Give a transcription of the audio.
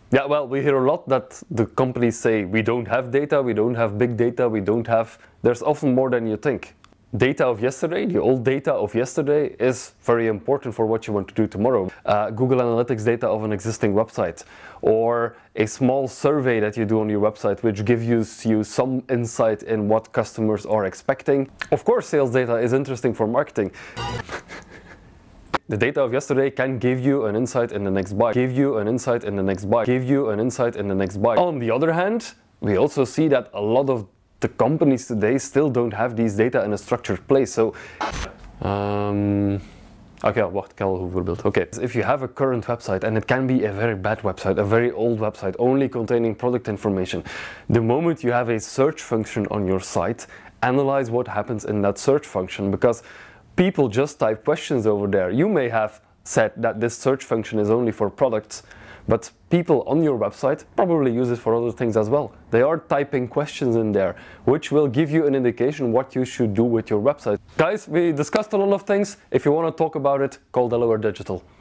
Yeah, well, we hear a lot that the companies say we don't have data, we don't have big data, we don't have... There's often more than you think. Data of yesterday, the old data of yesterday, is very important for what you want to do tomorrow. Google Analytics data of an existing website, or a small survey that you do on your website which gives you some insight in what customers are expecting. Of course, sales data is interesting for marketing. The data of yesterday can give you an insight in the next buy, give you an insight in the next buy, give you an insight in the next buy. On the other hand, we also see that a lot of the companies today still don't have these data in a structured place. So, okay, wacht, ik heb al een voorbeeld. Okay, if you have a current website, and it can be a very bad website, a very old website, only containing product information, the moment you have a search function on your site, analyze what happens in that search function, because people just type questions over there. You may have said that this search function is only for products, but people on your website probably use it for other things as well. They are typing questions in there, which will give you an indication what you should do with your website. Guys, we discussed a lot of things. If you want to talk about it, call Delaware Digital.